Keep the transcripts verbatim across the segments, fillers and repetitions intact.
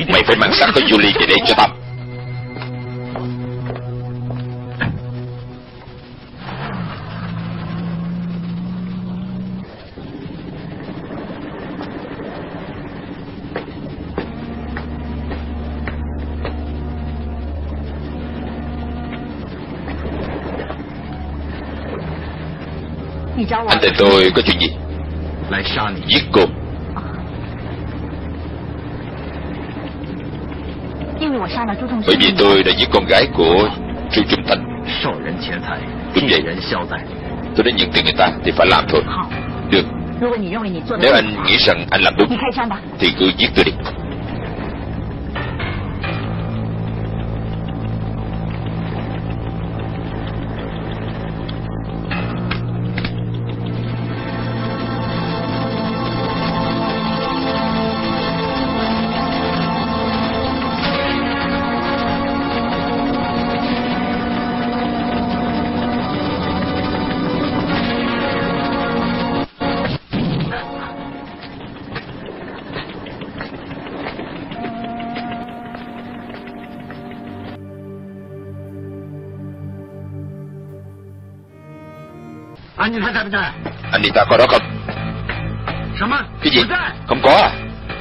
Mày phải mang xác của Julie về đây cho tao. Anh tìm tôi có chuyện gì? Giết cô. Bởi vì tôi đã giết con gái của Chu Trung Thành. Đúng vậy. Tôi đã nhận tiền người ta thì phải làm thôi. Được. Nếu anh nghĩ rằng anh làm đúng thì cứ giết tôi đi. Anh đi ta có đó không? Cái gì? Không có à?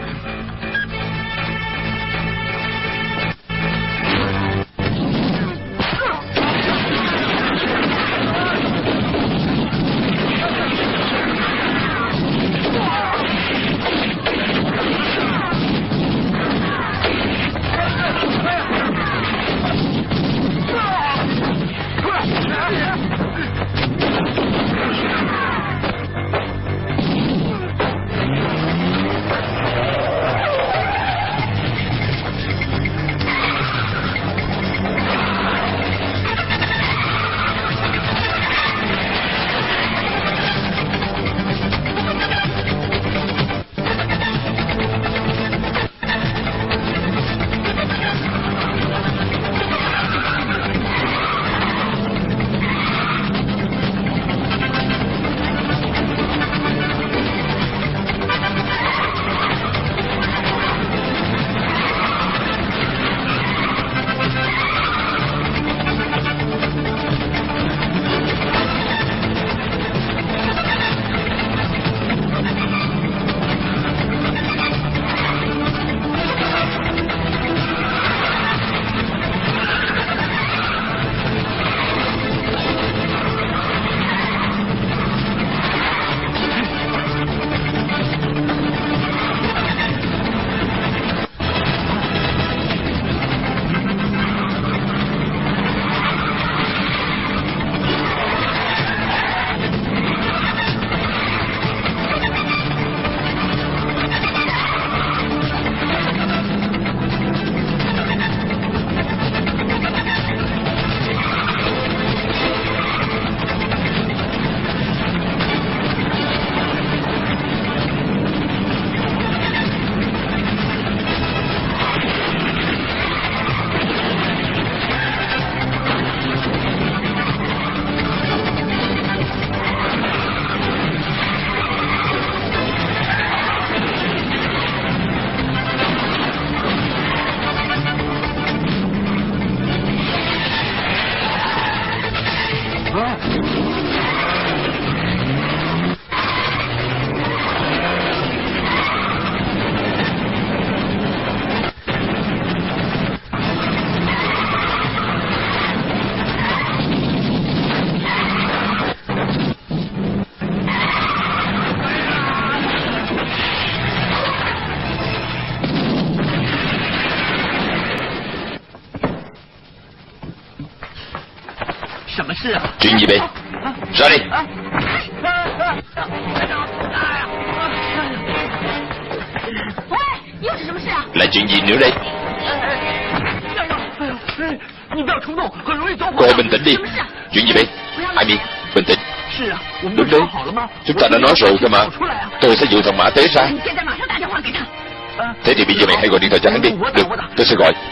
Chuyện gì vậy? Ra đi. Là chuyện gì nữa đây? Cô hãy bình tĩnh đi. Chuyện gì vậy? Ai biết? Bình tĩnh. Đúng đấy. Chúng ta đã nói rồi cơ mà. Tôi sẽ dụ thằng Mã Tế ra. Thế thì bây giờ mày hãy gọi điện thoại cho hắn đi. Được, tôi sẽ gọi.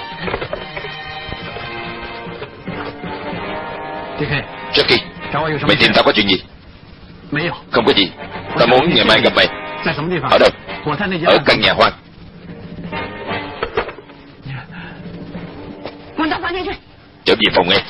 Jackie, mày tìm tao có chuyện gì? Không có gì. Tao muốn ngày mai gặp mày. Ở đâu? Ở căn nhà hoang. Trở về phòng nghe.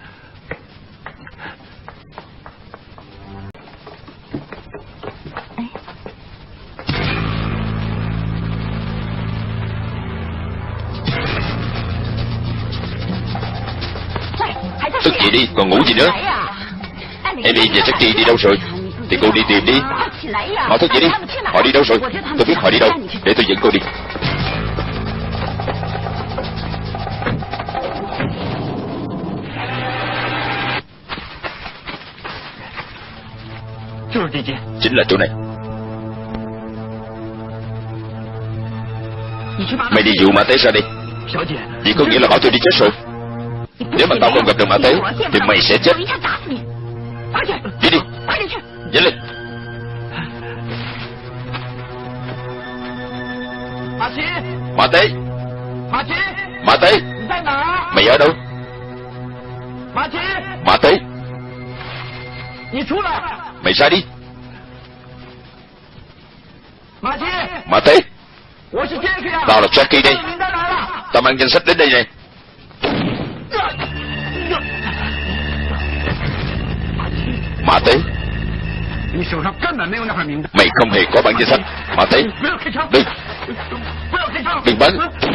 Thức dậy đi, còn ngủ gì nữa? Em đi về Jackie đi đâu rồi? Thì cô đi tìm đi. Họ thức dậy đi. Họ đi đâu rồi? Tôi biết họ đi đâu. Để tôi dẫn cô đi. Chính là chỗ này. Mày đi dụ Mã Tế ra đi. Vậy có nghĩa là bảo tôi đi chết rồi. Nếu mà tao không gặp được Mã Tế thì mày sẽ chết. Đi đi. Nhanh lên. Mã Tế. Mã Tế. Mày ở đâu? Mã Tế. Mày ra đi. Mã Tế. Tao là Jackie đây. Tao mang danh sách đến đây nè. Mã Tế. Mày không hề có bản danh sách. Mã Tế. Đừng. Đừng bắn.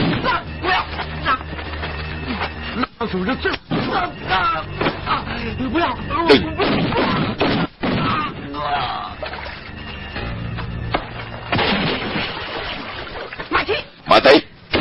Đừng. Mã Tế.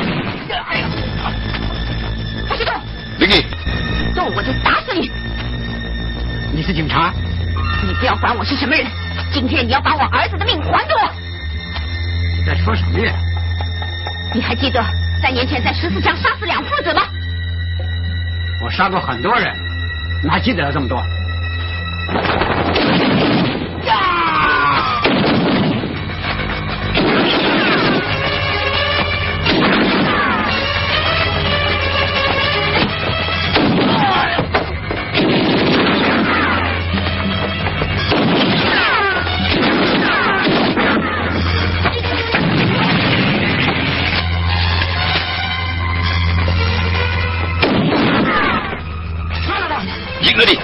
đứng yên。动我就打死你！你是警察？你不要管我是什么人，今天你要把我儿子的命还给我！你在说什么呀？你还记得三年前在十四乡杀死两父子吗？我杀过很多人，哪记得了这么多？giết nó đi.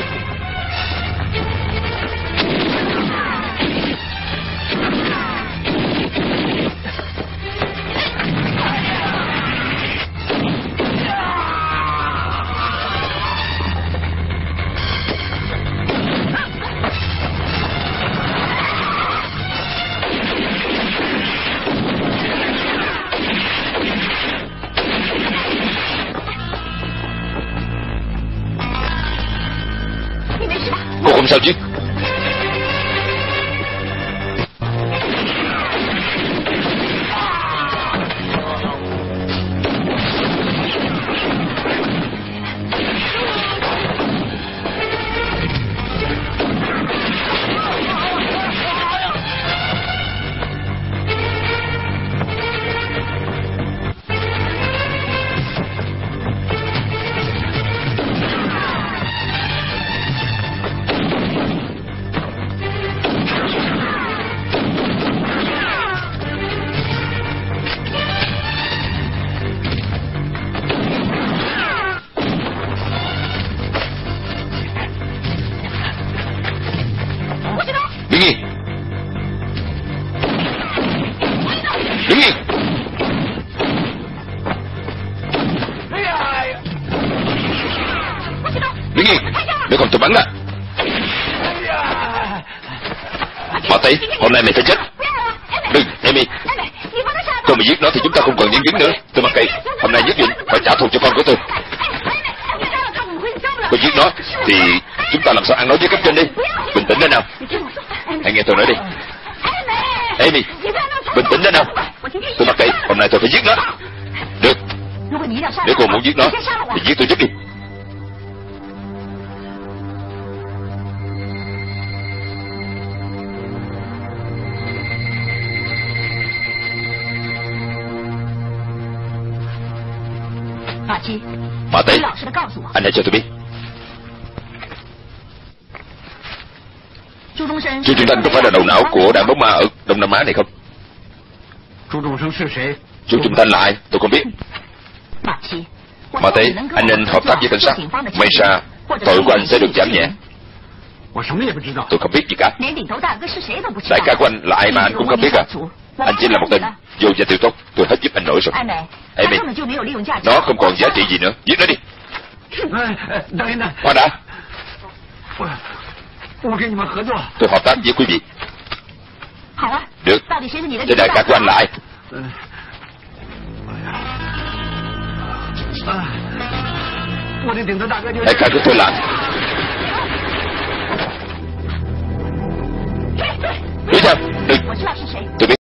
Cô không sao chứ? Đứng yên. Đứng yên. Đứng yên. Nếu không tôi bắn ra. Mã Tý, hôm nay mày phải chết. Đừng, Amy. Tôi mà giết nó thì chúng ta không còn nhân chứng nữa. Tôi mặc kệ. Hôm nay nhất định phải trả thù cho con của tôi. Tôi giết nó thì chúng ta làm sao ăn nói với cấp trên đi. Bình tĩnh lên nào. Hãy nghe tôi nói đi. Amy, bình tĩnh lên nào. Tôi mặc kệ, hôm nay tôi phải giết nó. Được. Nếu cô muốn giết nó thì giết tôi trước đi. Mã Tý, anh hãy cho tôi biết. Chu Trung Thanh có phải là đầu não của đàn bóng ma ở Đông Nam Á này không? Chu Trung Thanh là ai? Tôi không biết. Mà thế anh nên hợp tác với cảnh sát. May ra tội của anh sẽ được giảm nhẹ. Tôi không biết gì cả. Đại ca của anh là ai mà anh cũng không biết à? Anh chỉ là một tên vô gia tiêu tốt. Tôi hết giúp anh nổi rồi. Amy, nó không còn giá trị gì nữa. Giết nó đi. Khoan đã. Tôi hợp tác với quý vị. Được. Thế đại ca của anh là ai? Đại ca của tôi là